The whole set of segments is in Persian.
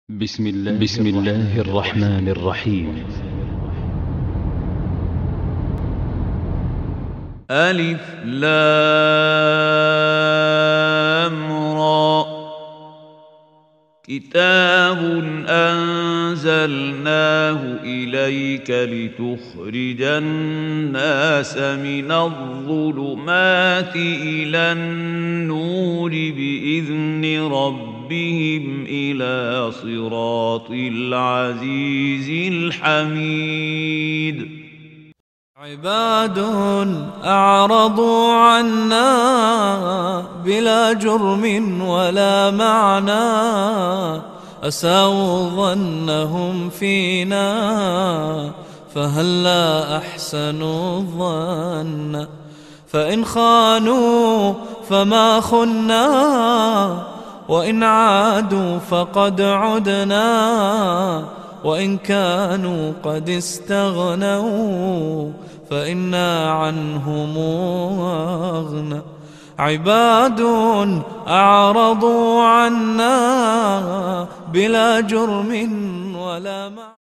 بسم الله الرحمن الرحيم. ألف لام را كتاب أنزلناه إليك لتخرج الناس من الظلمات إلى النور بإذن ربهم إلى صراط العزيز الحميد. عباد أعرضوا عنا بلا جرم ولا معنى، أساءوا ظنهم فينا فهلا أحسنوا الظن، فإن خانوا فما خنا وإن عادوا فقد عدنا، وإن كانوا قد استغنوا فإنا عنهم أغنى. عباد أعرضوا عنا بلا جرم ولا معنى.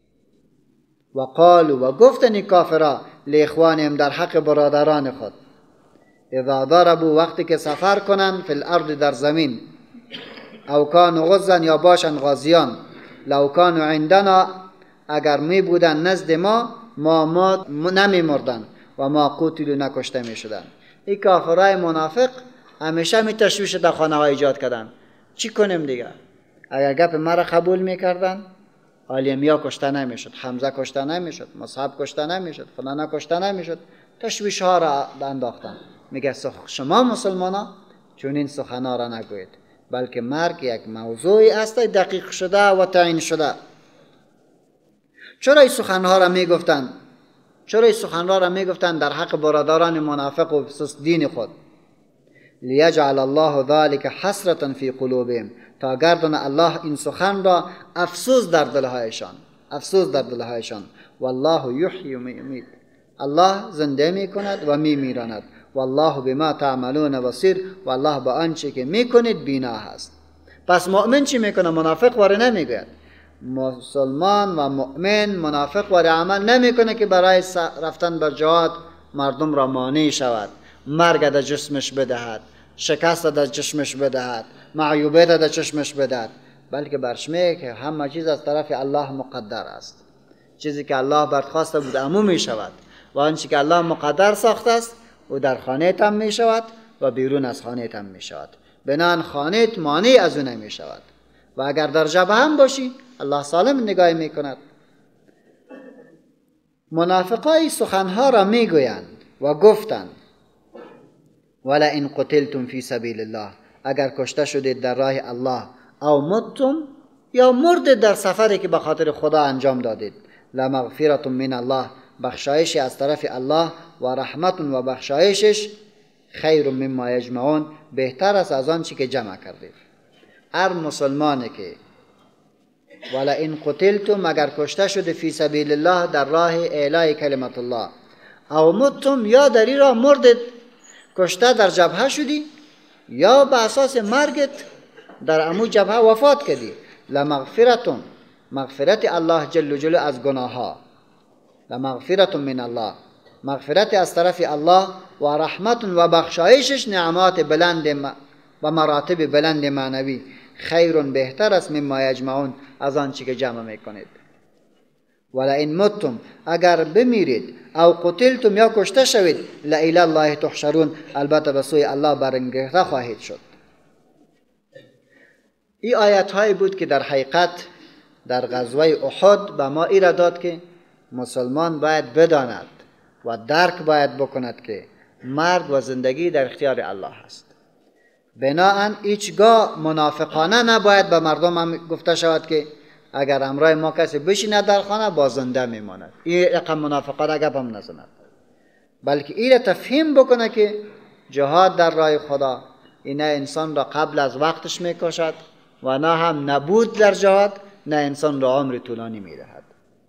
و گفتن کافرا لاخوانهم در حق برادران خود، اذا ضربوا وقتی که سفر کنن فی الارض در زمین، او کانوا غزا یا باشن غازیان، لو کانوا عندنا اگر می بودن نزد ما نمی مردن و ما قتلوا نکشته می شدن. این کافرای منافق همیشه می تشویش در خانه ها ایجاد کردن. چی کنیم دیگه؟ اگر گپ مرا قبول می کردن عالیمیا کشته نمی شد، حمزه کشته نمی شد، مصعب کشته نمی شد، فلانه کشته نمی شد. تشویش ها را انداختن. میگه شما مسلمان ها چون این سخنا را نگوید، بلکه مرگ یک موضوعی است دقیق شده و تعیین شده. چرا این سخنها را میگفتند؟ چرا این سخنها را میگفتند در حق برادران منافق و بخصوص دین خود؟ لیجعل الله ذلك حسرة فی قلوبهم، تا گردن الله این سخن را افسوس در دلهایشان، افسوس در دلهایشان. والله یحیی و میمیت، الله زنده میکند و میمیراند. والله بما تعملون بصیر، و الله با آنچه که میکنید بینا هست. پس مؤمن چی میکنه؟ منافق واره نمیگوید. مسلمان و مؤمن منافق واره عمل نمیکنه که برای رفتن بر جهاد مردم را مانع شود، مرگ در جسمش بدهد، شکست در جسمش بدهد، معیوبیت در چشمش بدهد، بلکه برش میگه که همه چیز از طرف الله مقدر است. چیزی که الله برخواسته بود عموم می شود، و آنچه که الله مقدر ساخته است او در خانه تم می شود و بیرون از خانه تم می شود. بنان خانه مانع از او نمی شود. و اگر در جبهه هم باشی الله سالم نگاه می کند. منافقای سخنها را می گویند و گفتند ولئن قتلتم فی سبیل الله، اگر کشته شدید در راه الله، او متم یا مردید در سفری که به خاطر خدا انجام دادید، لمغفرة من الله، بخشایش از طرف الله، و رحمت و بخشایشش خیر مما یجمعون، بهتر است از آنچه که جمع کردید. هر مسلمانی که ولئن قتلتم اگر کشته شده فی سبیل الله در راه اعلای کلمت الله، او متم یا در این راه مردید، کشته در جبهه شدی یا به اساس مرگت در امو جبهه وفات کردی، لمغفرة، مغفرت الله جل جلاله از گناه ها، لمغفرة من الله، مغفرت از طرف الله، و رحمت و بخشایشش نعمات بلند و مراتب بلند معنوی، خیر بهتر است مما یجمعون از آنچه که جمع میکنید. ولئن متم اگر بمیرید، او قتلتم یا کشته شوید، الی الله تحشرون، البته به سوی الله برانگیخته خواهید شد. این آیت هایی بود که در حقیقت در غزوه احد به ما ایراد داد که مسلمان باید بداند و درک باید بکند که مرگ و زندگی در اختیار الله است. بناهن هیچگاه منافقانه نباید به مردم هم گفته شود که اگر امرای ما کسی بشیند در خانه با زنده میماند. این رقم منافقانه گپ هم نزند، بلکه این را تفهیم بکنه که جهاد در راه خدا این انسان را قبل از وقتش میکشد و نه هم نبود در جهاد نه انسان را عمر طولانی میدهد.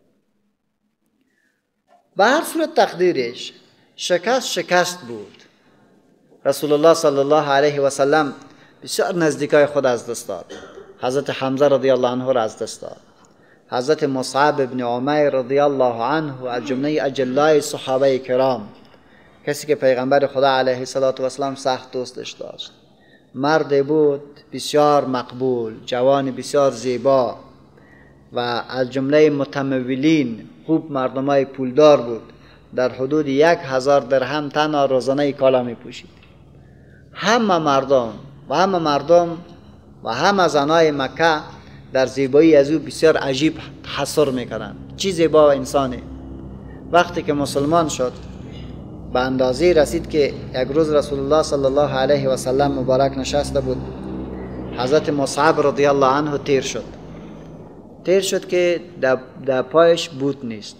به هر صورت تقدیرش شکست بود. رسول الله صلی الله علیه و سلم بسیار نزدیکای خود از دست داد. حضرت حمزه رضی الله عنه را از دست داد. حضرت مصعب ابن عمیر رضی الله عنه از جمله اجلای صحابه کرام، کسی که پیغمبر خدا علیه السلام سخت دوستش داشت، مرد بود بسیار مقبول، جوان بسیار زیبا و از جمله متمولین، خوب مردمای پولدار بود. در حدود 1000 درهم تنها روزانه کالا می پوشید. همه مردم و همه زنای مکه در زیبایی از او بسیار عجیب تحسر میکنند. چی زیبا انسانه. وقتی که مسلمان شد به اندازه رسید که یک روز رسول الله صلی الله علیه و سلم مبارک نشسته بود، حضرت مصعب رضی الله عنه تیر شد که در پایش بوت نیست،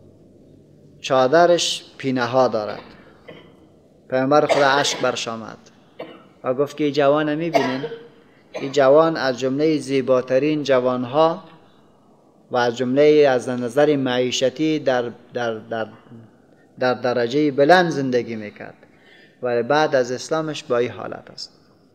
چادرش پینه ها دارد. پیامبر خدا اشک برش آمد و گفت که این جوان میبینین، این جوان از جمله زیباترین جوانها و از جمله از نظر معیشتی در درجه بلند زندگی میکرد و بعد از اسلامش با این حالت است.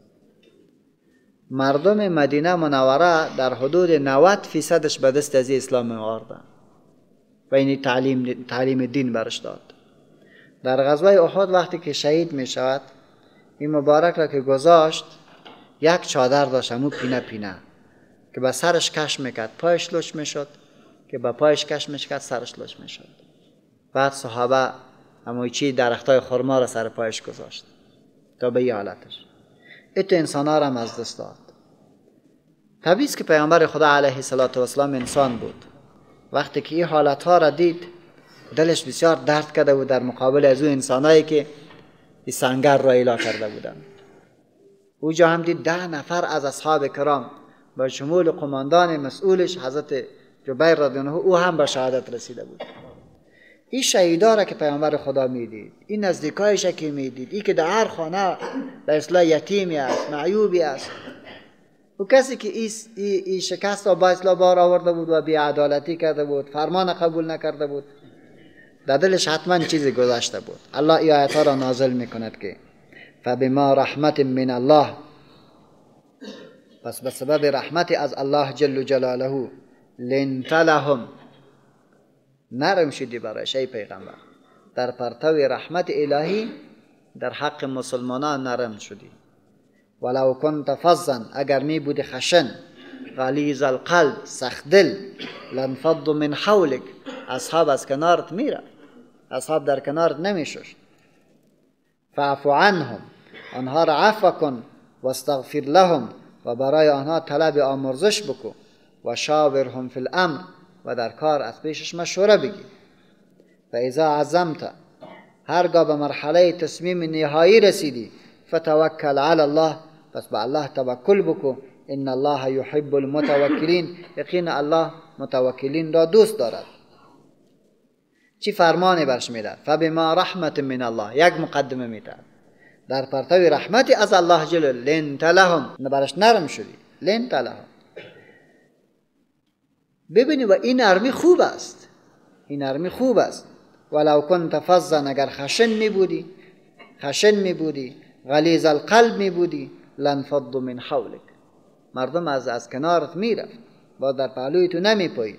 مردم مدینه منوره در حدود 90% به دست از اسلام آوردن و این تعلیم دین برش داد. در غزوه احد وقتی که شهید می شود، این مبارک را که گذاشت، یک چادر داشت، همون پینه که به سرش کش میکرد، پایش لچ میشد، که به پایش کش میکرد، سرش لچ میشد. بعد صحابه همون چی درختای خرما را سر پایش گذاشت تا به این حالتش. ایتو انسان ها را هم از دست داد. طبیعی است که پیامبر خدا علیه السلام انسان بود. وقتی که این حالت ها را دید، دلش بسیار درد کرده بود در مقابل از اون انسانایی که این سنگر را ایلا کرده بودند. او جا هم دید 10 نفر از اصحاب کرام با شمول قماندان مسئولش حضرت جبیر رضی الله عنه، او هم به شهادت رسیده بود. این شهیدا را که پیامبر خدا میدید، این نزدیکایش که میدید، این که در هر خانه در اصلاح یتیمی است، معیوبی است، و کسی که این شکست را با اصلاح بار آورده بود و بی‌عدالتی کرده بود، فرمان قبول نکرده بود، در دلش حتما چیزی گذاشته بود. الله این آیت ها را نازل میکند که فبما رحمت من الله، پس به سبب رحمت از الله جل جلاله، لنت لهم، نرم شدی برایش ای پیغمبر، در پرتو رحمت الهی در حق مسلمانان نرم شدی. ولو کنت فظا، اگر می بودی خشن، غلیظ القلب، سخت دل، لانفض من حولک، اصحاب از کنارت میره، اصحاب در کنارت نمیشوش. فاعف عنهم، آنها را عفو کن، واستغفر لهم، و برای آنها طلب آمرزش بکن، و شاورهم فی الامر، و در کار از پیشش مشوره بگی. فاذا عزمت، هرگاه به مرحله تصمیم نهایی رسیدی، فتوکل علی الله، پس به الله توکل بکن. ان الله یحب المتوکلین، یقینا الله متوکلین را دوست دارد. چی فرمانی برش میداد؟ فبما رحمت من الله، یک مقدمه میداد، در پرتو رحمتی از الله جل، لنت لهم، برش نرم شدی، لنت لهم. ببینی و این نرمی خوب است، این نرمی خوب است. ولو کنت فظا، اگر خشن می بودی، غلیظ القلب می بودی، لانفضوا من حولک، مردم از کنارت میرفت، با در پهلوی تو نمی پایید.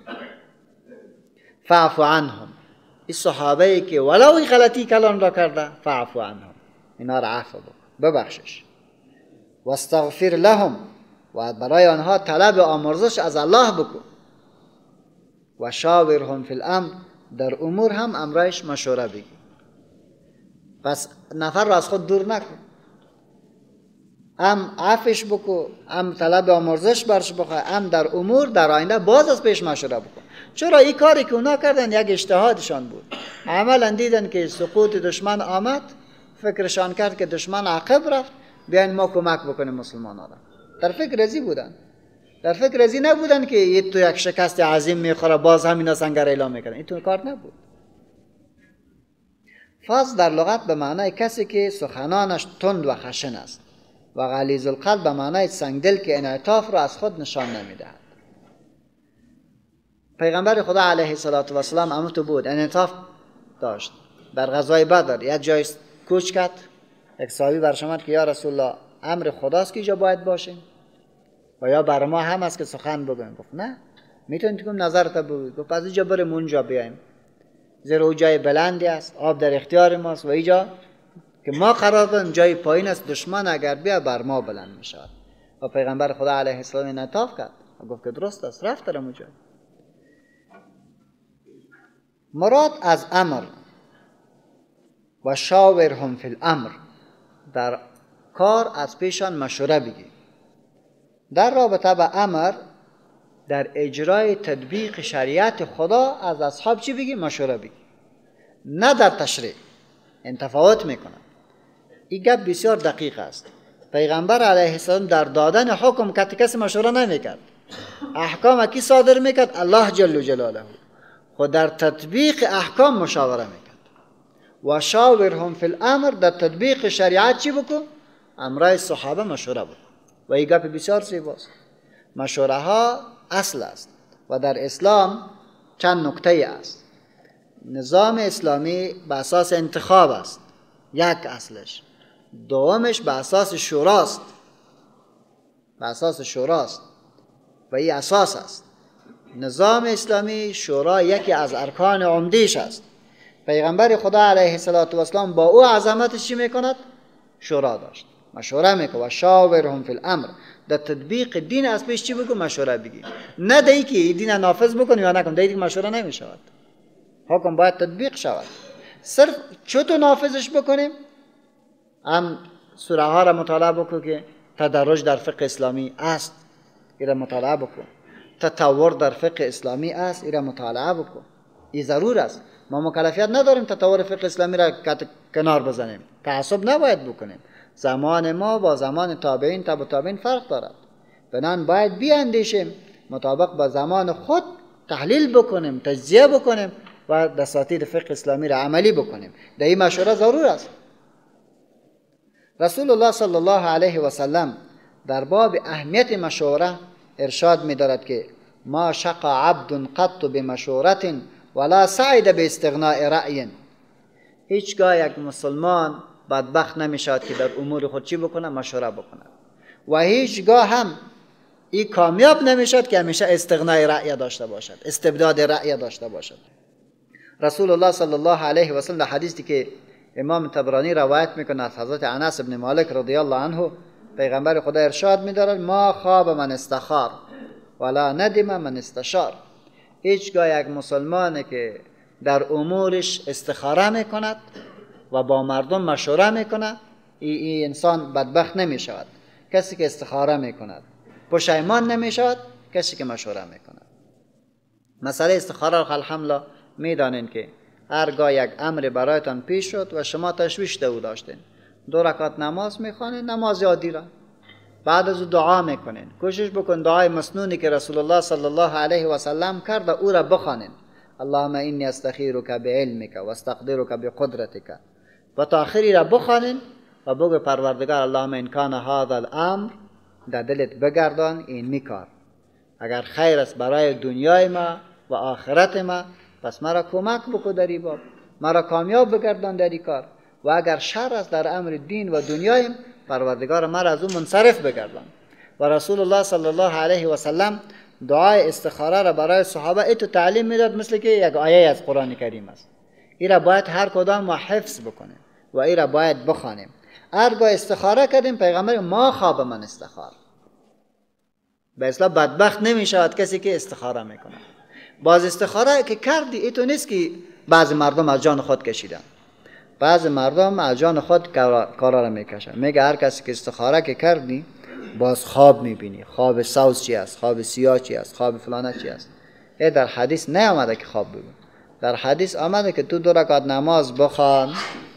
فاعف عنهم، این صحابه که ولو این غلطی کلان را کرده، فاعف عنهم، اینا را عفو ببخشش. واستغفر لهم، و برای آنها طلب آمرزش از الله بکن. و شاورهم فی الامر، در امور هم امرایش مشوره بگی. پس نفر را از خود دور نکن، هم عفوش بکن، هم طلب آمرزش برش بخواه، هم در امور در آینده باز از پیش مشوره بکن. چرا این کاری که اونا کردن یک اجتهادشان بود، عملا دیدن که سقوط دشمن آمد، فکرشان کرد که دشمن عقب رفت، بیاین ما کمک بکنیم مسلمانان را. در فکر ازی بودن، در فکر ازی نبودن که یه تو یک شکست عظیم میخوره باز همینا سنگر اعلام میکنن. این تو کار نبود. فاز در لغت به معنای کسی که سخنانش تند و خشن است، و غلیظ القلب به معنای سنگدل که انعطاف را از خود نشان نمیدهد. پیغمبر خدا علیه السلام امتو بود، انعطاف داشت. در غزوه بدر یک جای کوچ کرد، یک صحابی برش آمد که یا رسول الله، امر خداست که اینجا باید باشیم؟ و یا بر ما هم است که سخن بگویم. گفت نه، میتونید که نظرت بگوید. گفت از اینجا بریم اونجا بیایم، زیرا او جای بلندی است، آب در اختیار ماست و اینجا که ما قرار داریم جای پایین است، دشمن اگر بیا بر ما بلند میشود. و پیغمبر خدا علیه السلام انعطاف کرد و گفت که درست است، رفت در اونجا. مراد از امر و شاورهم فی الامر، در کار از پیشان مشوره بگی. در رابطه به امر، در اجرای تطبیق شریعت خدا از اصحاب چی بگی؟ مشوره بگی، نه در تشریع. این تفاوت میکنه. این گپ بسیار دقیق است. پیغمبر علیه السلام در دادن حکم کسی مشوره نمیکرد. احکام کی صادر میکرد؟ الله جل جلاله. خود در تطبیق احکام مشاوره میکرد. و شاورهم فی الامر، در تطبیق شریعت چی بکن؟ امرای صحابه مشوره بکن. و این گپ بسیار زیباست. مشوره ها اصل است و در اسلام چند نکته است. نظام اسلامی به اساس انتخاب است، یک اصلش. دومش به اساس شوراست، به اساس شوراست و این اساس است. نظام اسلامی شورا یکی از ارکان عمدیش است. پیغمبر خدا علیه السلام با او عظمتش چی میکند؟ شورا داشت، مشوره میکنه. و شاورهم فی الامر، در تطبیق دین از پیش چی بگو؟ مشوره بگی. نه دیگه که دین نافذ بکنی یا نکن، دیگه مشوره نمیشود. حکم باید تطبیق شود. صرف چطور نافذش بکنیم؟ هم سوره ها را مطالعه بکن که تدرج در فقه اسلامی است، این را مطالعه بکن. تطور در فقه اسلامی است، این را مطالعه بکن. این ضرور است. ما مکلفیت نداریم تطور فقه اسلامی را کنار بزنیم. تعصب نباید بکنیم. زمان ما با زمان تابعین تبع تابعین فرق دارد. بنابراین باید بیاندیشیم، مطابق با زمان خود تحلیل بکنیم، تجزیه بکنیم و دساتیر فقه اسلامی را عملی بکنیم. در این مشوره ضرور است. رسول الله صلی الله علیه و سلم در باب اهمیت مشوره ارشاد می دارد که ما شقى عبد قط بمشورة ولا سعید به استغناء رأی. هیچگاه یک مسلمان بدبخت نمی شود که در امور خود چی بکنه؟ مشوره بکنه. و هیچگاه هم این کامیاب نمی شود که همیشه استغناء رأی داشته باشد، استبداد رأی داشته باشد. رسول الله صلی الله علیه و سلم در حدیثی که امام طبرانی روایت میکنه از حضرت انس بن مالک رضی الله عنه، پیغمبر خدا ارشاد می‌دارد ما خواب من استخار ولا ندم من استشار. هیچگاه یک مسلمانی که در امورش استخاره میکند و با مردم مشوره میکند، این انسان بدبخت نمیشود. کسی که استخاره میکند پشیمان نمیشود، کسی که مشوره میکند. مسئله استخاره رو الحمدلله میدانین که هرگاه یک امر برایتان پیش شد و شما تشویش او داشتین، 2 رکعت نماز میخوانین، نماز یادی را، بعد از دعا میکنین. کوشش بکن دعای مسنونی که رسول الله صلی الله علیه و سلم کرد او را بخوانین. اللهم انی استخیرک بعلمک و استقدرک بقدرتک، و تا آخری را بخوانین و بگو پروردگار اللهم ان کان هذا الامر، در دلت بگردان این میکار اگر خیر است برای دنیای ما و آخرت ما، پس مرا کمک بکن در این باب، مرا کامیاب بگردان در این کار. و اگر شر است در امر دین و دنیایم، پروردگار مرا از اون منصرف بگردان. و رسول الله صلی الله علیه و سلم دعای استخاره را برای صحابه ایتو تعلیم میداد، مثل که یک آیه از قرآن کریم است. این را باید هر کدام ما حفظ بکنیم و این را باید بخوانیم. هرگاه استخاره کردیم، پیغمبر ما خواب من استخار. به اصلا بدبخت نمی شود کسی که استخاره میکنه. باز استخاره که کردی ایتو نیست که بعضی مردم از جان خود کشیدن. بعضی مردم از جان خود کارا را میکشن. میگه هر کسی که استخاره که کردی باز خواب میبینی. خواب سوز چی است، خواب سیاه چی است، خواب فلانه چی است. این در حدیث نیامده که خواب ببین. در حدیث آمده که تو 2 رکعت نماز بخوان،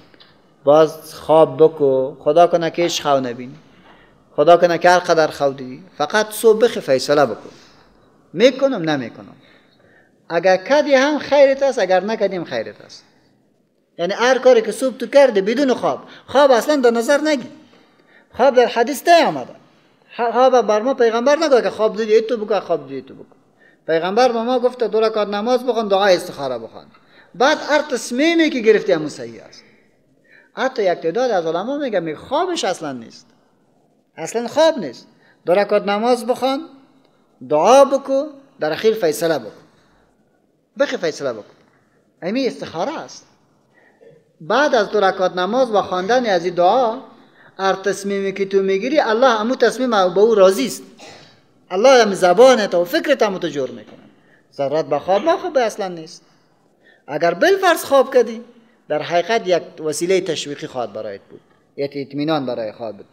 باز خواب بکو، خدا کنه که هیچ خواب نبینی، خدا کنه که هر قدر خواب دیدی، فقط صبح فیصله بکن میکنم نمیکنم. اگر کردی هم خیرت است، اگر نکردیم خیرت است. یعنی هر کاری که صبح تو کردی بدون خواب اصلا در نظر نگی. خواب در حدیث نیامده. خواب بر ما پیغمبر نگه که خواب دیدی تو بگو، خواب دیدی تو بگو. پیغمبر به ما گفته 2 رکعت نماز بخوان، دعای استخاره بخوان. بعد هر تصمیمی که گرفتی همون صحیح است. حتی یک تعداد از علما میگه خوابش اصلا نیست، اصلا خواب نیست. 2 رکعت نماز بخوان، دعا بکو، در اخیر فیصله بکو، بخی فیصله بکو. همین استخاره است. بعد از 2 رکعت نماز و خواندن از این دعا، هر تصمیمی که تو میگیری الله همون تصمیم به او راضی است. الله هم زبانت و فکرت هم تو جور میکنه. ضرورت به خواب اصلا نیست. اگر بالفرض خواب کردی، در حقیقت یک وسیله تشویقی خواهد برایت بود، یک اطمینان برای خواب بود.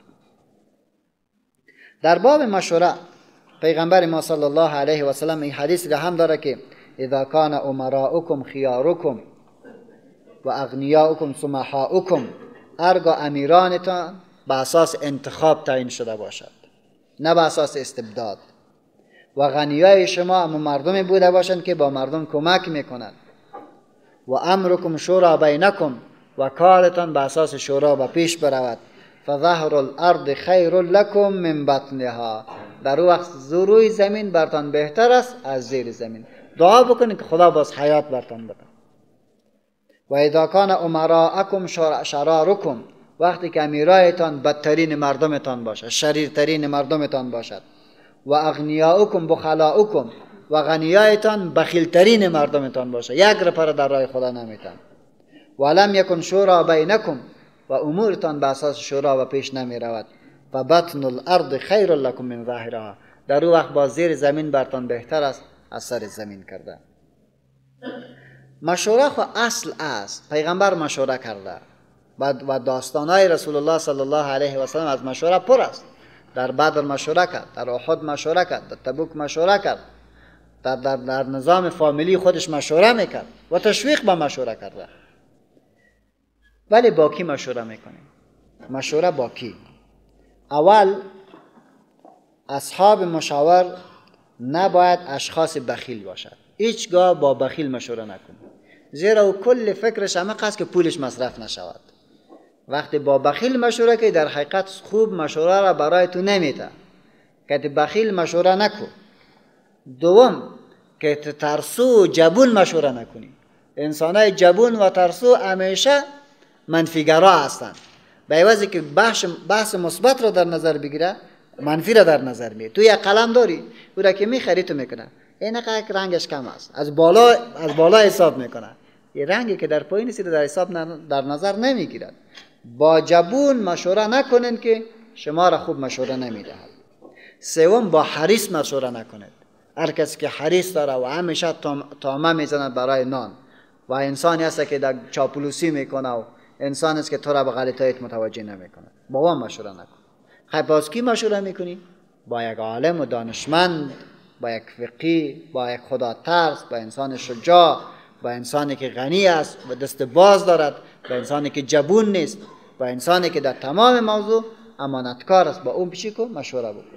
در باب مشوره پیغمبر ما صلی الله علیه و سلم این حدیث را هم داره که اذا کان امراؤکم خیارکم و اغنیاؤکم سمحاؤکم، هرگاه امیرانتان به اساس انتخاب تعیین شده باشد، نه به اساس استبداد، و غنیای شما هم مردمی بوده باشند که با مردم کمک میکنند، و امرکم شورا بینکم، و کارتان به اساس شورا به پیش برود، فظهر الارض خیر لکم من بطنها، در وقت روی زمین برتان بهتر است از زیر زمین. دعا بکنید که خدا باز حیات برتان بده. و اذا کان امراءکم شرارکم، وقتی که امیرایتان بدترین مردمتان باشد، شریرترین مردمتان باشد، و اغنیاؤکم بخلاؤکم، و غنیایتان بخیلترین مردمتان باشد، یک رپره در راه خدا نمیتن، ولم یکن شورا بینکم، و امورتان به اساس شورا و پیش نمی رود، فبطن الارض خیر لکم من ظاهرها، در او وقت با زیر زمین برتان بهتر است از سر زمین کرده. مشوره خو اصل است. پیغمبر مشوره کرده و داستانهای رسول الله صلی الله علیه و سلم از مشوره پر است. در بدر مشوره کرد، در احد مشوره کرد، در تبوک مشوره کرد، در نظام فامیلی خودش مشوره میکرد و تشویق به مشوره کرده. ولی با کی مشوره میکنیم؟ مشوره با کی؟ اول اصحاب مشاور نباید اشخاص بخیل باشد. هیچگاه با بخیل مشوره نکنید، زیرا او کل فکرش همه قصد که پولش مصرف نشود. وقتی با بخیل مشوره که در حقیقت خوب مشوره را برای تو نمیده، که بخیل مشوره نکن. دوم که ترسو و جبون مشوره نکنی. انسانای جبون و ترسو همیشه منفیگرا هستند. به عوضی که بحث مثبت را در نظر بگیره، منفی را در نظر میگیره. تو یک قلم داری، او را که میخری تو میکنه این رنگش کم است، از بالا حساب میکنه. یه رنگی که در پایین است در حساب در نظر نمیگیرد. با جبون مشوره نکنین که شما را خوب مشوره نمیدهد. سوم با حریص مشوره نکنید. هر کسی که حریص داره و همیشه طامه میزنه برای نان و انسانی هست که در چاپلوسی میکنه و انسانی است که تو را به غلطیت متوجه نمیکنه، با اون مشوره نکن. خب باز کی مشوره میکنی؟ با یک عالم و دانشمند، با یک فقیه، با یک خدا ترس، با انسان شجاع، با انسانی که غنی است و دست باز دارد، با انسانی که جبون نیست، با انسانی که در تمام موضوع امانتکار است. با اون پیشی کو مشوره بکن.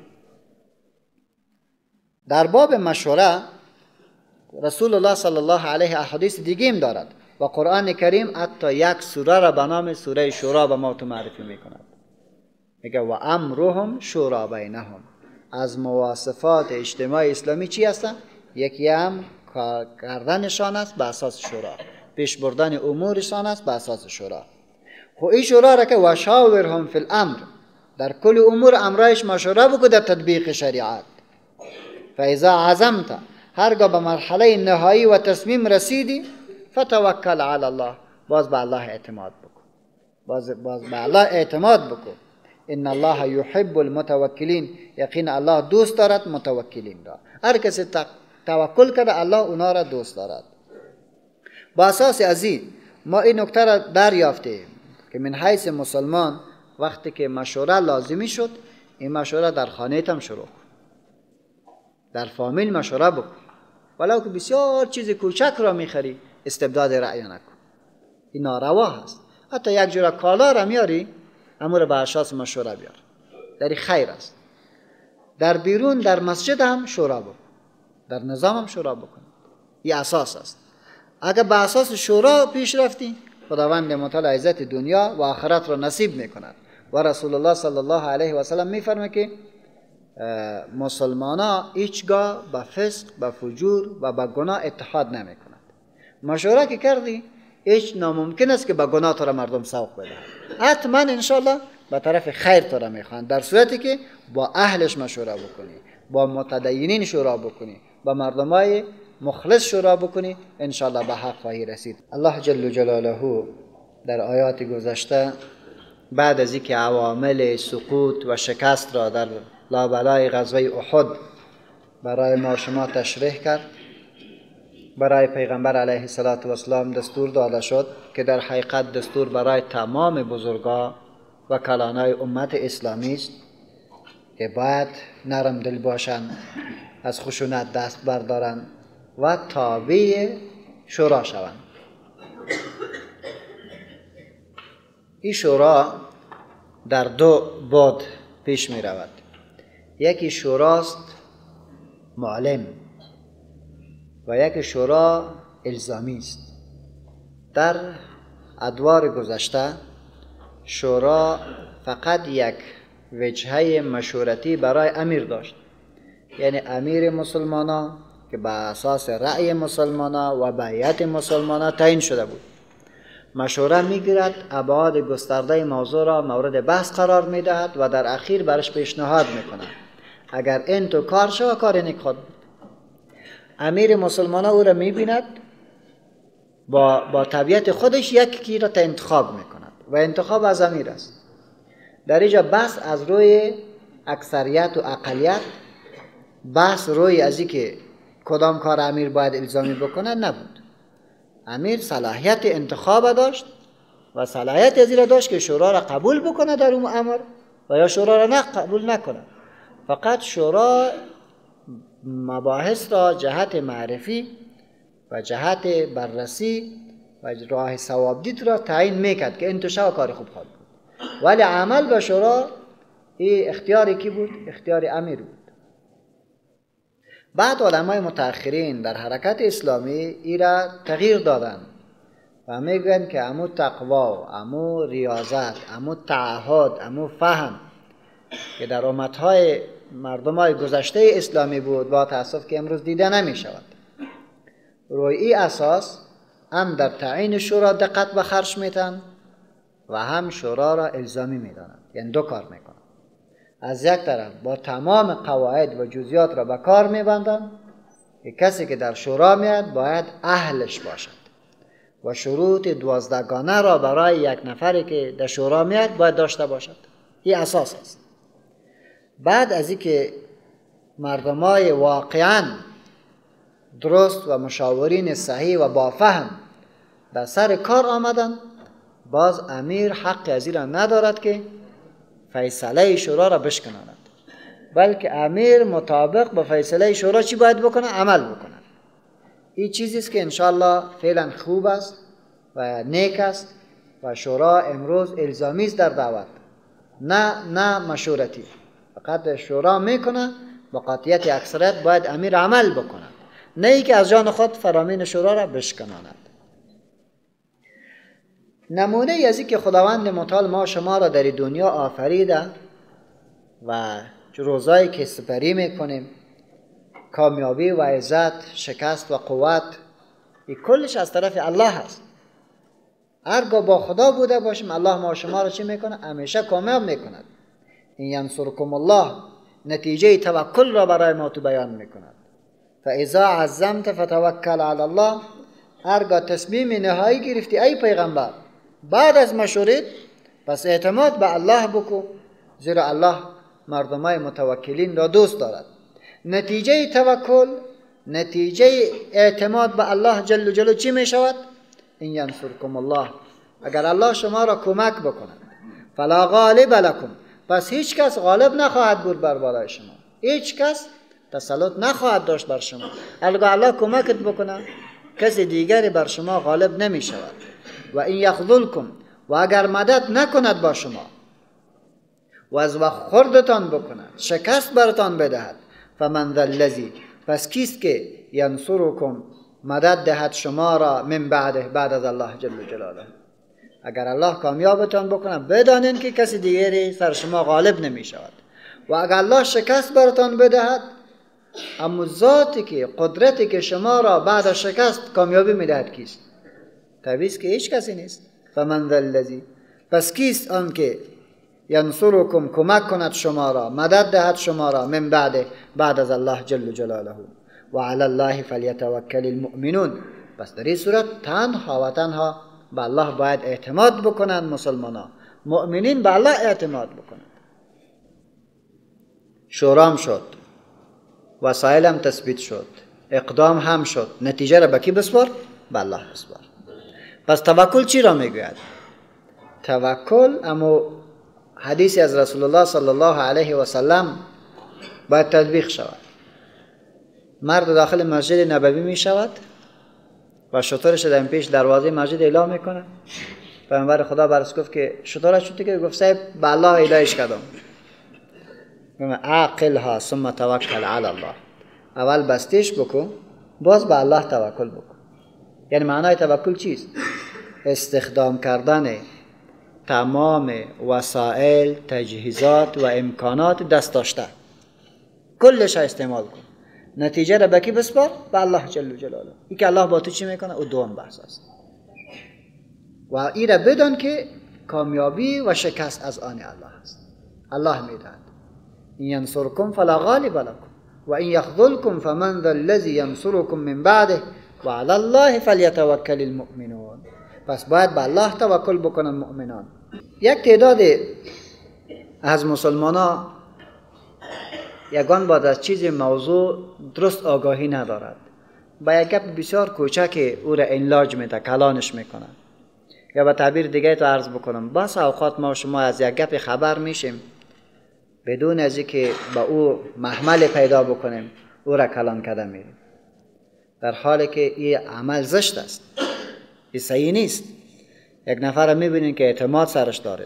در باب مشوره رسول الله صلی الله علیه و حدیث دیگه هم دارد و قرآن کریم حتی یک سوره را به نام سوره شورا به ما تو معرفی میکند. میگه و امرهم شورا بینهم. از مواصفات اجتماع اسلامی چی هستن؟ یکی هم کار کردنشان است به اساس شورا، پیش بردن امورشان است به اساس شورا. خب این شورا را که و شاورهم فی الامر، در کل امور امرایش مشوره بکو در تطبیق شریعت. فاذا عزمت، هرگاه به مرحله نهایی و تصمیم رسیدی، فتوکل علی الله، باز به الله اعتماد بکن، باز به الله اعتماد بکن. ان الله یحب المتوکلین، یقین الله دوست دارد متوکلین را. هر کسی توکل کرده الله اونا را دوست دارد. با اساس از این ما این نکته را دریافتیم که من حیث مسلمان وقتی که مشوره لازمی شد، این مشوره در خانه هم شروع کن، در فامیل مشوره بکن، ولو که بسیار چیز کوچک را میخری استبداد رأی نکن، این ناروا هست. حتی یک جور کالا را میاری امور به اشخاص مشوره بیار، در خیر است. در بیرون در مسجد هم شورا بکن، در نظام هم شورا بکن، این اساس است. اگر به اساس شورا پیش رفتی خداوند متعال عزت دنیا و آخرت را نصیب میکند. و رسول الله صلی الله علیه و سلم میفرمه که مسلمانا هیچگاه به فسق، به فجور و به گناه اتحاد نمیکنند. مشوره که کردی هیچ ناممکن است که به گناه تو را مردم سوق بده. حتما انشالله به طرف خیر تو را میخواند، در صورتی که با اهلش مشوره بکنی، با متدینین شورا بکنی، با مردمای مخلص شورا بکنی، انشاءالله به حق خواهی رسید. الله جل جلاله در آیات گذشته بعد از اینکه عوامل سقوط و شکست را در لابلای غزوه احد برای ما شما تشریح کرد، برای پیغمبر علیه السلام دستور داده شد که در حقیقت دستور برای تمام بزرگان و کلانای امت اسلامی است که باید نرم دل باشند، از خشونت دست بردارند و تابع شورا شوند. این شورا در دو بعد پیش می رود. یکی شوراست معلم و یک شورا الزامی است. در ادوار گذشته شورا فقط یک وجهه مشورتی برای امیر داشت، یعنی امیر مسلمانان که به اساس رأی مسلمانان و بیعت مسلمانان تعیین شده بود، مشوره میگیرد، ابعاد گسترده موضوع را مورد بحث قرار میدهد و در اخیر برش پیشنهاد میکند. اگر این تو کار شود کار نیک خود. امیر مسلمانان او را میبیند، با طبیعت خودش یکی را انتخاب میکند و انتخاب از امیر است. در اینجا بحث از روی اکثریت و اقلیت، بحث روی از اینکه کدام کار امیر باید الزامی بکنه نبود. امیر صلاحیت انتخاب داشت و صلاحیت از این داشت که شورا را قبول بکنه در اون امر و یا شورا را قبول نکنه. فقط شورا مباحث را جهت معرفی و جهت بررسی و راه ثوابدید را تعیین میکرد که این تو شو کار خوب خواهد بود، ولی عمل به شورا این اختیاری کی بود؟ اختیار امیر بود. بعد علمای متأخرین در حرکت اسلامی ای را تغییر دادند و میگویند که امو تقوا، امو ریاضت، امو تعهد، امو فهم که در امتهای مردمای گذشته اسلامی بود با تأسف که امروز دیده نمی شود، روی این اساس هم در تعیین شورا دقت به خرج میتن و هم شورا را الزامی میدانند. یعنی دو کار میکنند. از یک طرف با تمام قواعد و جزئیات را به کار میبندند که کسی که در شورا میاد باید اهلش باشد و شروط 12 گانه را برای یک نفری که در شورا میاد باید داشته باشد. این اساس است. بعد از اینکه مردمای واقعاً درست و مشاورین صحیح و با فهم در سر کار آمدن، باز امیر حق از این را ندارد که فیصله شورا را بشکناند، بلکه امیر مطابق با فیصله شورا چی باید بکنه؟ عمل بکنه. این چیزی است که انشاءالله فعلا خوب است و نیک است و شورا امروز الزامی است در دعوت، نه مشورتی. فقط شورا میکنه، با قاطعیت اکثریت باید امیر عمل بکنه، نه ای که از جان خود فرامین شورا را بشکناند. نمونه از این که خداوند متعال ما شما را در دنیا آفریده و روزایی که سپری میکنیم، کامیابی و عزت، شکست و قوت، این کلش از طرف الله هست. هرگاه با خدا بوده باشیم الله ما شما را چی میکنه؟ همیشه کامیاب میکند. این ینصرکم الله نتیجه توکل را برای ما تو بیان میکند. فاذا عزمت فتوکل علی الله، هرگاه تصمیم نهایی گرفتی ای پیغمبر بعد از مشورت، پس اعتماد به الله بکو، زیرا الله مردمای متوکلین را دوست دارد. نتیجه توکل، نتیجه اعتماد به الله جل جلاله چی می شود؟ این ینصرکم الله، اگر الله شما را کمک بکند، فلا غالب لکم، پس هیچ کس غالب نخواهد بود بر بالای شما، هیچ کس تسلط نخواهد داشت بر شما. اگر الله کمکت بکنه کسی دیگری بر شما غالب نمی شود. و این یخذلکم، و اگر مدد نکند با شما و از وقت خوردتان بکند، شکست برتان بدهد، فمن ذا الذی، پس کیست که ینصرکم مدد دهد شما را من بعد از الله جل جلاله. اگر الله کامیابتان بکنه بدانین که کسی دیگری سر شما غالب نمی شود. و اگر الله شکست برتان بدهد، اما ذاتی که قدرتی که شما را بعد از شکست کامیابی میدهد کیست؟ طبیعی است که هیچ کسی نیست. فمن ذا الذی، پس کیست آن که ینصرکم کمک کند شما را، مدد دهد شما را، من بعد از الله جل جلاله و علی الله فلیتوکل المؤمنون. پس در این صورت تنها و تنها به الله باید اعتماد بکنند مسلمانان، مؤمنین به الله اعتماد بکنند. شورام شد، وسایل هم تثبیت شد، اقدام هم شد، نتیجه را به کی بسپار؟ به الله بسپار. پس توکل چی را میگوید؟ توکل اما حدیثی از رسول الله صلی الله علیه و سلم باید تطبیق شود. مرد داخل مسجد نبوی می شود و شطورش در پیش دروازه مسجد اعلام میکنه. پیامبر خدا برش گفت که شطورش شد که گفت صاحب به الله الهش کردم. عاقلها ثم توکل علی الله. اول بستیش بکن باز به الله توکل بکن. یعنی معنای توکل چیست؟ استخدام کردن تمام وسایل، تجهیزات و امکانات دست داشته، کلش استعمال کن. نتیجه را به کی بسپار؟ به الله جل جلاله. این که الله با تو چی میکنه او دوم بحث است. و این را بدان که کامیابی و شکست از آن الله است. الله میدهد این ینصرکم فلا غالب لکم و این یخذلکم فمن ذا الذی ینصرکم من بعده و علی الله فلیتوکل المؤمنون. پس باید به الله توکل بکنن مؤمنان. یک تعداد از مسلمانان یگان بعد از چیز موضوع درست آگاهی ندارد، با یک گپ بسیار کوچک او را انلاج میده، کلانش میکنه. یا به تعبیر دیگه تو عرض بکنم، بس اوقات ما شما از یک گپ خبر میشیم بدون از اینکه با او محمل پیدا بکنیم او را کلان کرده میریم، در حالی که این عمل زشت است، این صحیح نیست. یک نفر را میبینین که اعتماد سرش داره،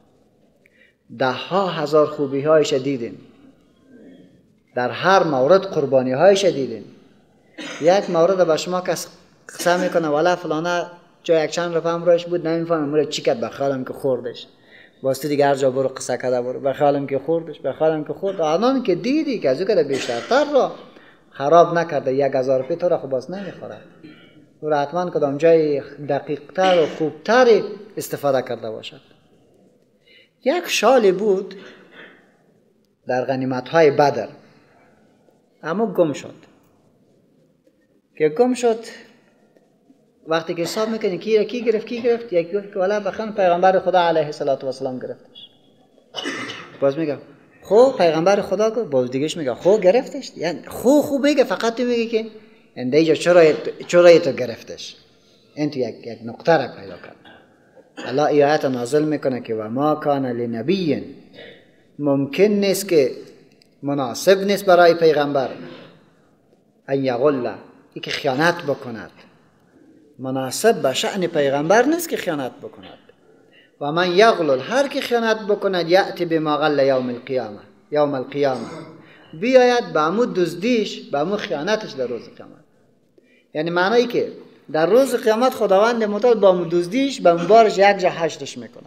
10,000 خوبی هایش دیدین، در هر مورد قربانی هایش دیدین. یک مورد به شما کس قصه میکنه والا فلانه جا یک چند رفع امروش بود نمیفهمم مورد چی کرد، بخیالم که خوردش، واسه دیگه هر جا برو قصه کرده برو، بخیالم که خوردش، بخیالم که خورد. آنان که دیدی که از او که بیشترتر را خراب نکرده 1,000 روپیه تو را خب باز نمیخوره، او را حتما کدام جای دقیقتر و خوبتر استفاده کرده باشد. یک شالی بود در غنیمت های بدر، اما گم شد. که گم شد وقتی که حساب میکنی کی گرفت یکی گفت که والا بخن پیغمبر خدا علیه السلام گرفتش. باز میگم خب پیغمبر خدا گفت، باز دیگهش میگه خب گرفتش. یعنی خوب میگه، فقط تو میگه که اینجا چرا تو گرفتش. این تو یک نقطه را پیدا کرد. الله ای آیت نازل میکنه که و ما کان لنبی، ممکن نیست که مناسب نیست برای پیغمبر ان یغل، ای که خیانت بکند. مناسب به شأن پیغمبر نیست که خیانت بکند. و من یغلل، هر که خیانت بکند یأتی بما غل یوم القیامه، بیاید به امو دزدیش، به امو خیانتش در روز قیامت. یعنی معنایی که در روز قیامت خداوند متعال با امو دزدیش به امو بارش یک جا حشرش میکند.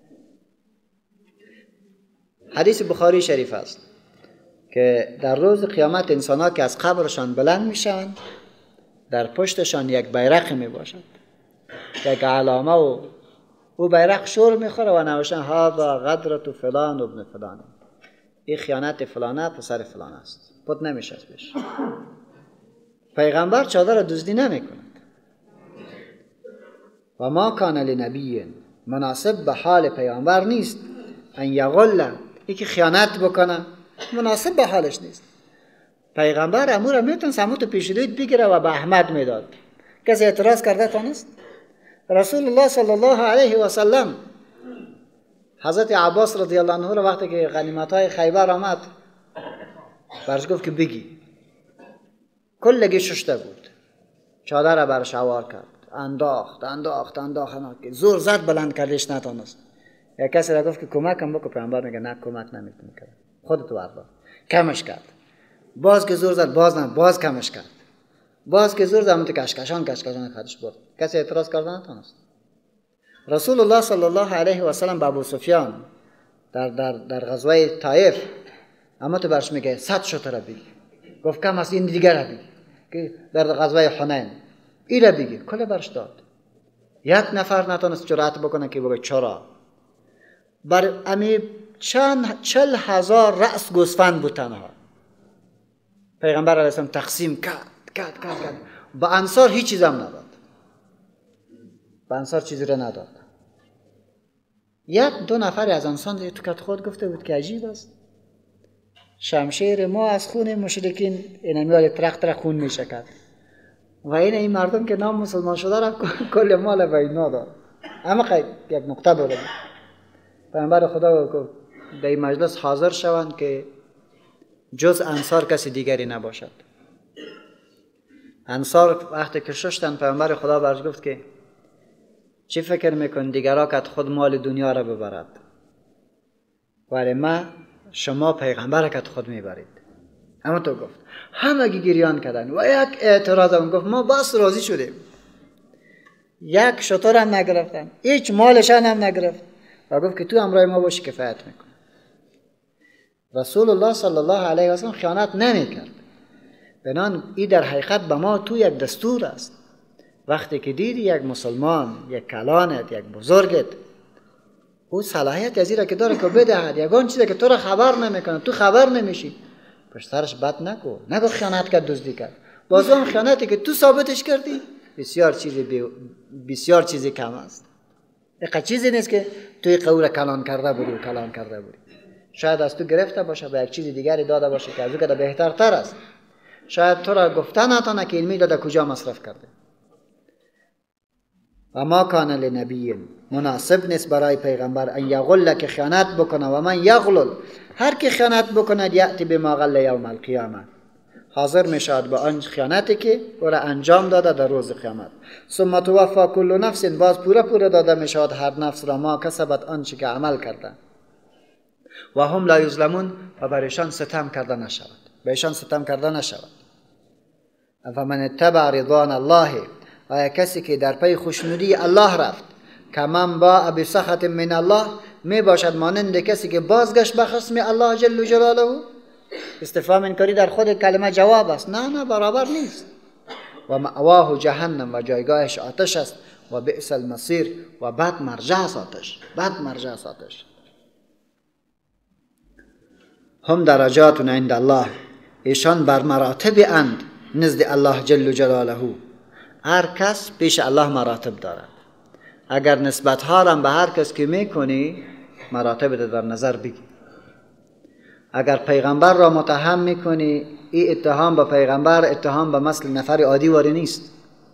حدیث بخاری شریف است که در روز قیامت انسان‌ها که از قبرشان بلند میشن، در پشتشان یک بیرق می باشد، یک علامه، و او بیرق شور میخوره و نوشتن هذا غدرة فلان ابن فلان، این خیانت فلانه پسر فلان است، پت نمیشه بهش. پیغمبر چادر دزدی نمی کند. و ما کان لنبی، مناسب به حال پیغمبر نیست ان یغل، این که خیانت بکنه مناسب به حالش نیست. پیغمبر امور میتونه سموت پیش رویت بگیره و به احمد میداد. کسی اعتراض کرده تانست؟ رسول الله صلی الله علیه و سلم حضرت عباس رضی الله عنه وقتی که غنیمت های خیبر آمد برش گفت که بگی، کلگی ششته بود، چادر را برش عوار کرد، انداخت زور زد بلند کردش نتانست. یک کسی را گفت که کمکم بکن، پیغمبر میگه نه کمک نمیتونی کرد، خودت بردار. کمش کرد، باز که زور زد باز کمش کرد، باز که زور زد کشکشان خودش برد. کسی اعتراض کرده نتونست. رسول الله صلی الله علیه و سلم با ابو سفیان در غزوه طائف اما تو برش میگه 100 شتر بگی، گفت کم از این دیگر بگی، که در غزوه حنین این بگی، کل برش داد. یک نفر نتونست جرأت بکنه که بگه چرا. بر امی 40,000 رأس گوسفند بود تنها. پیغمبر علیه السلام تقسیم کرد. با انصار هیچ چیز هم نداد. با انصار چیزی را نداد. یک دو نفر از انسان تو کت خود گفته بود که عجیب است، شمشیر ما از خون مشرکین اینمیال ترق خون می شکد و این مردم که نام مسلمان شده را کل مال به اینا داد. اما یک نقطه بود. پیغمبر خدا گفت در این مجلس حاضر شوند که جز انصار کسی دیگری نباشد. انصار وقتی که ششتن پیغمبر خدا برش گفت که چی فکر میکن دیگرها که خود مال دنیا را ببرد ولی ما شما پیغمبر که خود میبرید. اما تو گفت همه گریان کردن و یک اعتراض هم گفت ما بس راضی شدیم. یک شتر هم نگرفتن، هیچ مالشان هم نگرفت و گفت که تو همراه ما باشی کفایت میکن. رسول الله صلی الله علیه و سلم خیانت نمیکرد. بنان این در حقیقت به ما تو یک دستور است. وقتی که دیدی یک مسلمان، یک کلانت، یک بزرگت او صلاحیت از این را که داره که بدهد یگان چیزی که تو را خبر نمیکنه، تو خبر نمیشی، پشترش بد نگو خیانت کرد، دزدی کرد. باز هم خیانتی که تو ثابتش کردی بسیار چیزی کم است. یک چیزی نیست که توی قول کلان کرده بودی. شاید از تو گرفته باشه به یک چیز دیگری داده باشه که از او که بهترتر است. شاید تو را گفته نتانه که علمی داده کجا مصرف کرده. و ما کان لنبی، مناسب نیست برای پیغمبر ان یغل که خیانت بکنه و من یغلل، هر کی خیانت بکنه یأتی بما غل یوم القیامه، حاضر میشد به آن خیانتی که او را انجام داده در روز قیامت. ثم توفی کل نفس، باز پورا داده میشد هر نفس را ما کسبت آنچه که عمل کرده و هم لا یظلمون، و برایشان ستم کرده نشود. فمن اتبع رضوان الله، آیا کسی که در پی خوشنودی الله رفت، کمن باء بسخط من الله، می باشد مانند کسی که بازگشت به خصم الله جل جلاله. استفهام انکاری در خود کلمه جواب است. نه برابر نیست. و مأواه جهنم، و جایگاهش آتش است، و بئس المصیر، و بد مرجع است آتش. هم درجات عند الله، ایشان بر مراتب اند نزد الله جل جلاله. هر کس پیش الله مراتب دارد. اگر نسبت ها را به هر کس که میکنی مراتب در نظر بگی. اگر پیغمبر را متهم میکنی، این اتهام به پیغمبر اتهام به مثل نفر عادی واری نیست.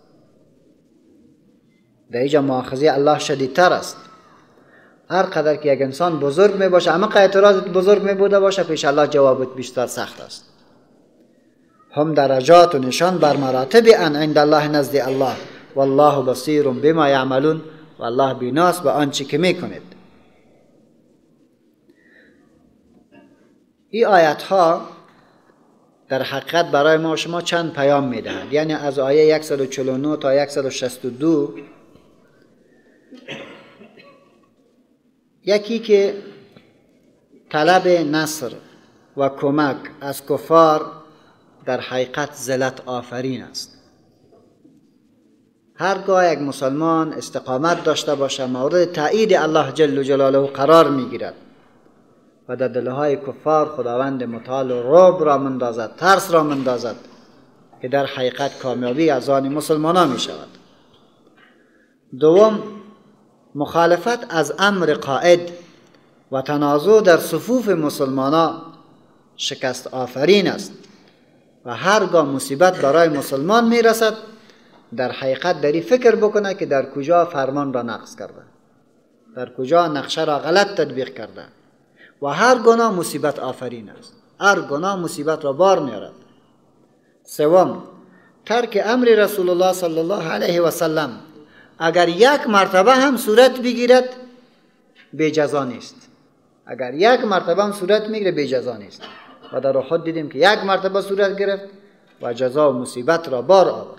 در اینجا مؤاخذه الله شدیدتر است. هر قدر که یک انسان بزرگ می باشه، اما اعتراضت بزرگ می بوده باشه، پیش الله جوابت بیشتر سخت است. هم درجات و نشان بر مراتب ان عند الله نزد الله، والله بصیر بما یعملون، و الله بیناست به آنچه که میکنید. این آیت ها در حقیقت برای ما شما چند پیام میدهند. یعنی از آیه 149 تا 162 یکی که طلب نصر و کمک از کفار در حقیقت ذلت آفرین است. هرگاه یک مسلمان استقامت داشته باشه، مورد تایید الله جل جلاله قرار میگیرد و در دلهای کفار خداوند متعال رعب را مندازد، ترس را مندازد که در حقیقت کامیابی از آن مسلمانان می شود. دوم، مخالفت از امر قائد و تنازع در صفوف مسلمانان شکست آفرین است و هرگاه مصیبت برای مسلمان می رسد در حقیقت داری فکر بکنه که در کجا فرمان را نقض کرده، در کجا نقشه را غلط تطبیق کرده و هر گناه مصیبت آفرین است، هر گناه مصیبت را بار میارد. سوم، ترک امر رسول الله صلی الله علیه و سلم اگر یک مرتبه هم صورت بگیرد بی جزا نیست. اگر یک مرتبه هم صورت میگیره بی جزا نیست. و در خود دیدیم که یک مرتبه صورت گرفت و جزا و مصیبت را بار آورد.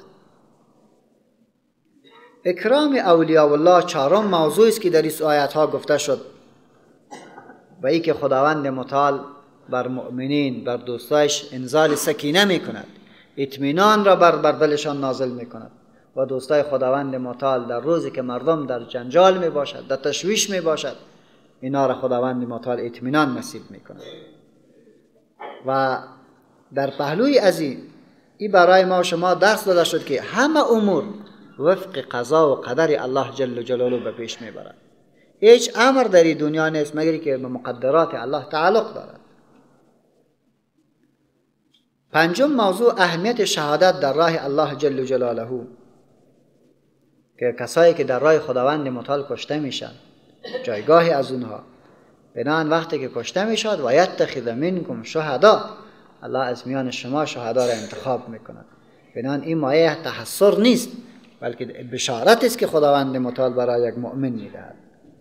اکرام اولیاء الله چهارم موضوعی است که در این آیات ها گفته شد و ای که خداوند متعال بر مؤمنین، بر دوستایش انزال سکینه می کند، اطمینان را بر دلشان نازل می کند و دوستای خداوند متعال در روزی که مردم در جنجال می باشد، در تشویش می باشد، اینا را خداوند متعال اطمینان نصیب میکنه. و در پهلوی از این برای ما شما درس داده شد که همه امور وفق قضا و قدر الله جل جلاله به پیش میبرد. هیچ امر در این دنیا نیست مگر که به مقدرات الله تعلق دارد. پنجم موضوع اهمیت شهادت در راه الله جل جلاله، که کسایی که در راه خداوند متعال کشته میشن جایگاهی از اونها بنان وقتی که کشته میشد و یتخذ منکم شهدا، الله از میان شما شهدا را انتخاب میکند. بنان این مایه تحسر نیست بلکه بشارت است که خداوند متعال برای یک مؤمن میدهد.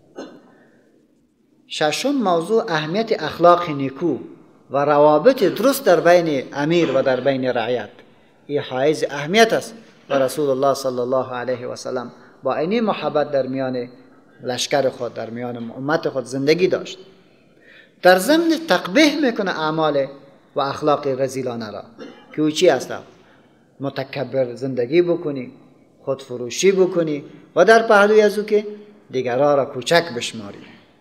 ششم موضوع اهمیت اخلاق نیکو و روابط درست در بین امیر و در بین رعیت. این حائز اهمیت است و رسول الله صلی الله علیه و سلم با این محبت در میان لشکر خود، در میان امت خود زندگی داشت. در ضمن تقبیح میکنه اعمال و اخلاق رذیلانه را که او چی است؟ متکبر زندگی بکنی، خودفروشی بکنی و در پهلوی از او که دیگران را کوچک بشماری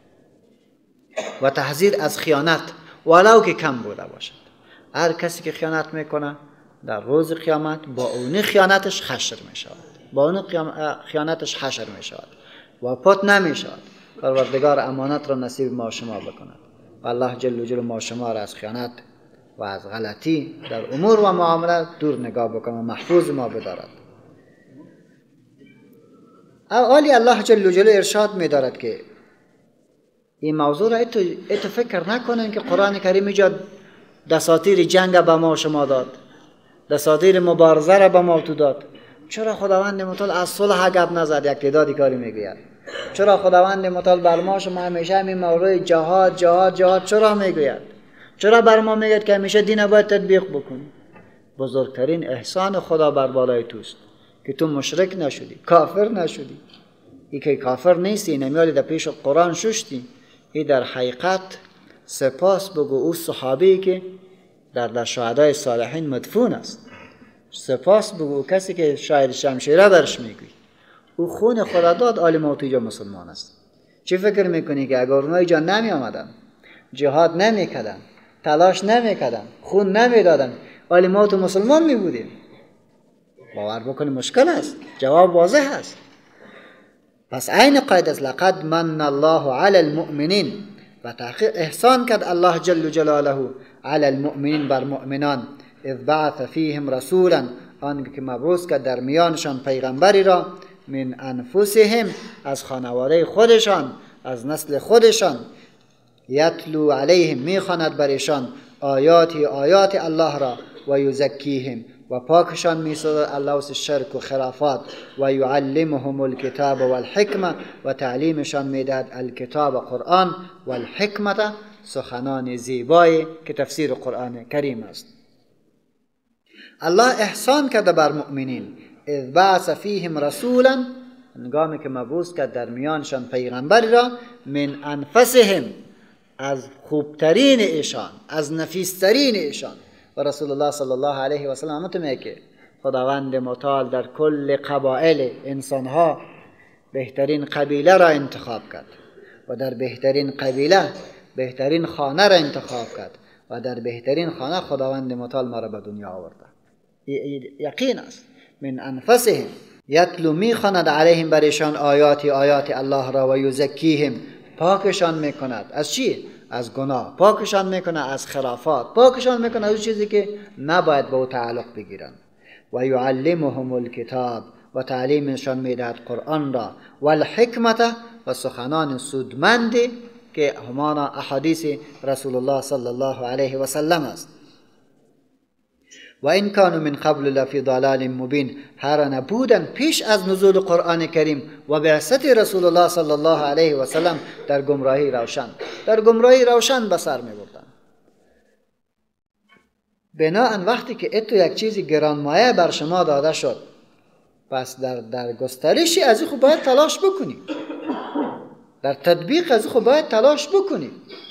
و تحذیر از خیانت ولو که کم بوده باشد. هر کسی که خیانت میکنه در روز قیامت با اون خیانتش حشر میشود، با اون خیانتش حشر میشود و پات نمیشود. پروردگار امانت را نصیب ما شما بکند و الله جل جلاله ما شما را از خیانت و از غلطی در امور و معاملات دور نگاه بکنه و محفوظ ما بدارد. اولی الله جل جلاله ارشاد می‌دارد که این موضوع را اتو فکر نکنن که قرآن کریم ایجاد دساتیر جنگ به ما شما داد، دساتیر مبارزه را به ما تو داد. چرا خداوند متعال از صلح گپ نزد؟ یک تعدادی کاری میگوید. چرا خداوند متعال بر ما شما همیشه همین موضوع جهاد جهاد جهاد چرا میگوید؟ چرا بر ما میگید که همیشه دین باید تطبیق بکنی؟ بزرگترین احسان خدا بر بالای توست که تو مشرک نشدی، کافر نشدی. ای که کافر نیستی، نمیالی در پیش قرآن ششتی. ای در حقیقت سپاس بگو او صحابی که در شهدای صالحین مدفون است. سپاس بگو کسی که شاید شمشیره برش میگوی او خون خدا داد آل موتیجا مسلمان است. چی فکر میکنی که اگر اونها جان نمی آمدن، جهاد نمی کردن، تلاش نمی کردن، خون نمی دادن، آل موت مسلمان می بودیم؟ باور بکنی مشکل است. جواب واضح است. پس عین قاعده است لقد من الله علی المؤمنین، و تحقیق احسان کرد الله جل جلاله علی المؤمنین بر مؤمنان، اذ بعث فیهم رسولا، آن که مبعوث کرد در میانشان پیغمبری را، من انفسهم، از خانواده خودشان، از نسل خودشان، یتلو علیهم، میخواند برشان آیات الله را، و یزکیهم، و پاکشان میسازد الله از شرک و خرافات، و یعلمهم الکتاب و الحکمه، و تعلیمشان میدهد الکتاب و قرآن و الحکمه، سخنان زیبایی که تفسیر قرآن کریم است. الله احسان کرده بر مؤمنین، اذ بعث فیهم رسولا، هنگامی که مبعوث کرد در میانشان پیغمبری را، من انفسهم، از خوبترین ایشان، از نفیسترین ایشان. و رسول الله صلی الله علیه و سلم میگه که خداوند متعال در کل قبایل انسانها بهترین قبیله را انتخاب کرد و در بهترین قبیله بهترین خانه را انتخاب کرد و در بهترین خانه خداوند متعال ما را به دنیا آورده. یقین است. من انفسهم، یتلو میخواند علیهم برشان آیات الله را، و یزکیهم، پاکشان میکند از چی؟ از گناه، پاکشان میکنه از خرافات، پاکشان میکنه از چیزی که نباید به او تعلق بگیرند. و یعلمهم الکتاب، و تعلیمشان میدهد قرآن را، و الحکمت، و سخنان سودمندی که همانا احادیث رسول الله صلی الله علیه و سلم است. و این کانوا من قبل لفی ضلال مبین، هر نبودن پیش از نزول قرآن کریم و بعثت رسول الله صلی الله علیه و سلم در گمراهی روشن، در گمراهی روشن به سر می بردن. بناهن وقتی که اتو یک چیزی گرانمایه بر شما داده شد، پس در گسترشی از این خود باید تلاش بکنی، در تطبیق از این خود باید تلاش بکنی.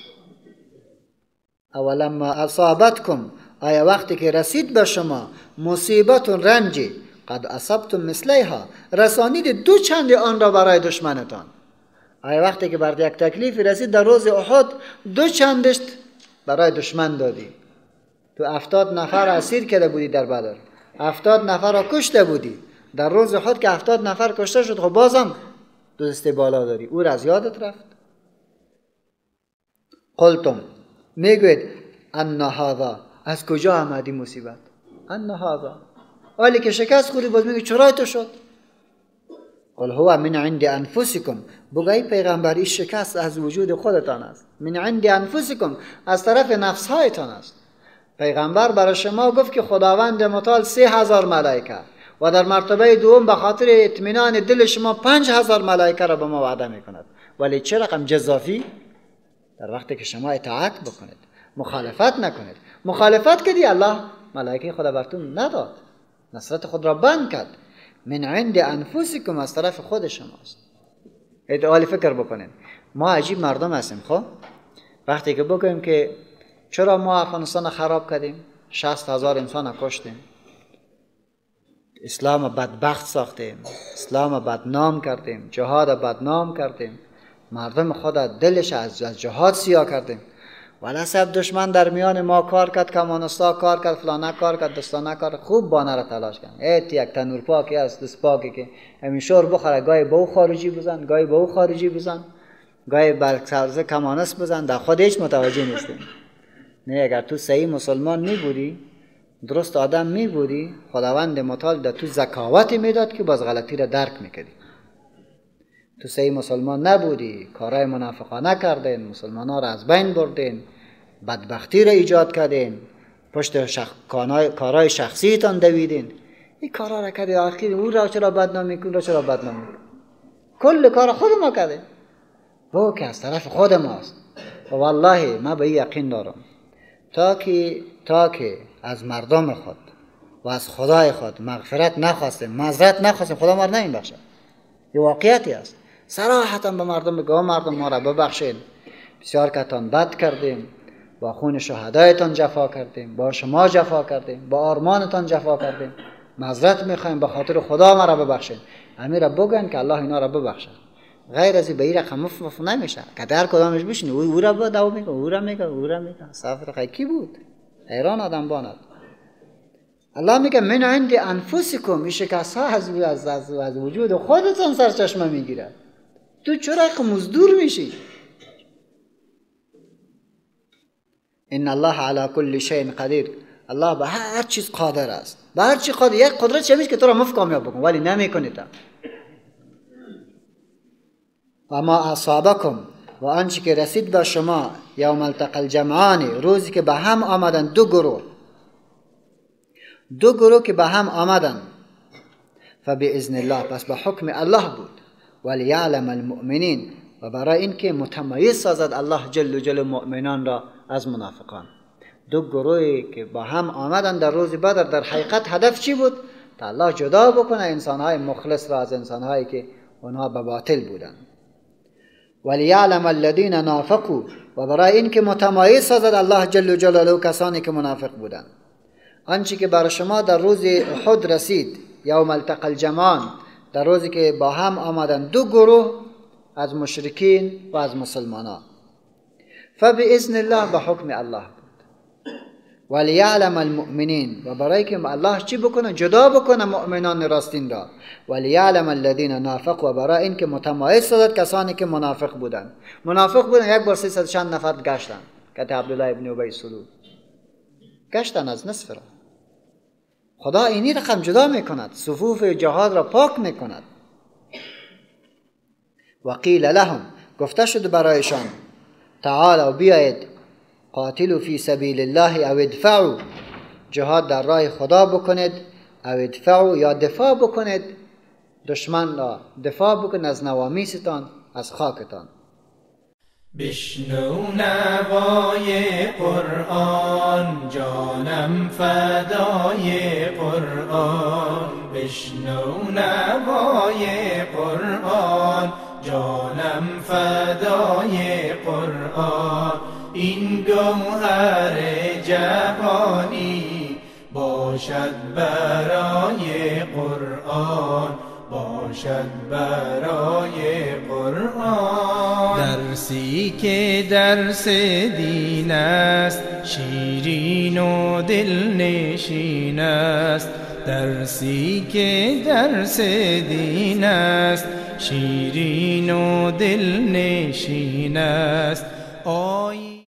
اولما اصابتکم، آیا وقتی که رسید به شما مصیبت رنجی، قد اصبتم مثلیها، رسانید دو چند آن را برای دشمنتان. آیا وقتی که برات یک تکلیف رسید در روز احد 2 چندشت برای دشمن دادی؟ تو 70 نفر اسیر کرده بودی در بدر، 70 نفر را کشته بودی. در روز احد که 70 نفر کشته شد، خب بازم 2 دست بالا داری. او را از یادت رفت؟ قلتم، میگوید ان هذا، از کجا آمدی مصیبت؟ ان هذا، حالی که شکست خوردی باز میگی چرا تو شد؟ قل هو من عند انفسکم، بگوی پیغمبر این شکست از وجود خودتان است. من عند انفسکم، از طرف نفسهایتان است. پیغمبر برای شما گفت که خداوند متعال 3000 ملائکه و در مرتبه دوم به خاطر اطمینان دل شما 5000 ملائکه را به ما وعده میکند. ولی چه رقم جزافی؟ در وقتی که شما اطاعت بکنید، مخالفت نکنید. مخالفت کردی، الله ملائکه خدا براتون نداد، نصرت خود را بند کرد. من عند انفسکم، از طرف خود شماست. ادعای فکر بکنید. ما عجیب مردم هستیم. خب وقتی که بگوییم که چرا ما افغانستان خراب کردیم، 60,000 انسان کشتیم، اسلام بدبخت ساختیم، اسلام بدنام کردیم، جهاد بدنام کردیم، مردم خود دلش از جهاد سیاه کردیم، ولی سب دشمن در میان ما کار کرد، کمانستا کار کرد، فلانه کار کرد، دستانه کار، خوب بانه را تلاش کرد. ایت یک تنور پاکی است، دست پاکی که همین شور بخوره، گاهی به او خارجی بزن، گاهی به او خارجی بزن، گاهی بر سرزه کمانست بزن، در خود هیچ متوجه نیستیم. نه اگر تو صحیح مسلمان می بودی، درست آدم می بودی، خداوند متعال در تو ذکاوتی میداد که باز غلطی را درک میکردی. تو صحیح مسلمان نبودی، کارهای منافقانه کردین، مسلمانان را از بین بردین، بدبختی را ایجاد کردین، پشت کارهای شخصیتان دویدین. این کارها را کردی، آخر او را چرا بدنام میکنی، را چرا بدنام میکنی؟ کل کار خود ما کردیم. او که از طرف خود ماست. و والله ما به یقین دارم تا که از مردم خود و از خدای خود مغفرت نخواستیم، معذرت نخواستیم، خدا ما را نمیبخشد. یه واقعیتی است. صراحتا به مردم بگو، مردم ما را ببخشید، بسیار کتان بد کردیم، با خون شهدایتان جفا کردیم، با شما جفا کردیم، با آرمانتان جفا کردیم، معذرت میخوایم، به خاطر خدا ما را ببخشید. همین را بگن که الله اینا را ببخشد. غیر از به این رقم مفت نمیشه که در کدامش بشینی او را دعوا میکنه، او را میگه سفر خیلی کی بود؟ حیران آدم باند. الله میگه من عند انفسکم، این شکست ها از وجود خودتان سرچشمه میگیره. تو چرا مزدور میشی؟ ان الله علی کل شیء قدیر، الله به هر چیز قادر است. به هر چی قادر. یک قدرت چه که تو را مفت کامیاب بکن، ولی نمیکنی تا. و ما اصابکم، و آنچه که رسید به شما، یوم التقى الجمعان، روزی که به هم آمدن دو گروه که به هم آمدن، فباذن الله، پس به حکم الله بود. ولیعلم المؤمنین، و برای اینکه متمایز سازد الله جل جل مؤمنان را از منافقان. دو گروهی که با هم آمدن در روز بدر، در حقیقت هدف چی بود؟ تا الله جدا بکنه انسانهای مخلص را از انسانهایی که اونها به باطل بودن. ولیعلم الذین نافقوا، و برای اینکه متمایز سازد الله جل جلاله کسانی که منافق بودند. آنچه که بر شما در روز احد رسید، یوم التقى الجمعان، در روزی که با هم آمدن دو گروه از مشرکین و از مسلمانان، فباذن الله، به حکم الله بود. ولیعلم المؤمنین، و برای که الله چی بکنه؟ جدا بکنه مؤمنان راستین را. ولیعلم الذین نافقوا، و برای اینکه متمایز سازد کسانی که منافق بودند. منافق بودن، یک بار 300 چند نفر گشتن، که عبدالله ابن ابی سلول گشتن از نصف را. خدا اینی رقم جدا میکند، صفوف جهاد را پاک میکند. وقیل لهم، گفته شد برایشان، تعالوا بیایید، قاتلوا فی سبیل الله او ادفعوا، جهاد در راه خدا بکنید، او ادفعوا، یا دفاع بکنید، دشمن را دفاع بکنید از نوامیستان، از خاکتان. بشنو نوای قرآن، جانم فدای قرآن. بشنو نوای قرآن، جانم فدای قرآن. این گوهر جهانی باشد برای قرآن، باشد برای قرآن. درسی که درس دین است، شیرین و دلنشین است. درسی که درس دین است، شیرین و دلنشین است.